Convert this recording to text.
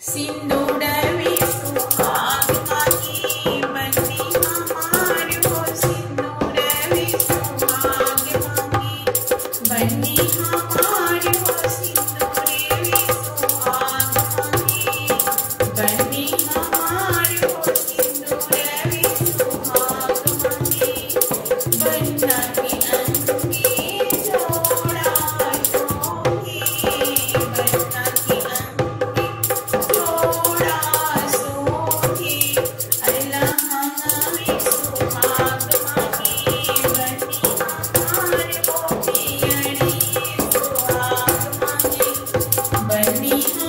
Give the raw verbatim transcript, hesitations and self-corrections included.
सिंदूर वे सुहाग मांगे बन्नी हमारो सिंदूर वे सुहाग मांगे बन्नी हमारो सिंदूर वे सुहाग मांगे बन्नी हमारो सिंदूर वे सुहाग मांगे बन्ना के अंगे जोड़ा सोहे बन्ना के अंगे जोड़ा सोहे अल्लाह हमें सुहाग मांगे बन्नी हमारो पियरी सुहाग मांगे बन्नी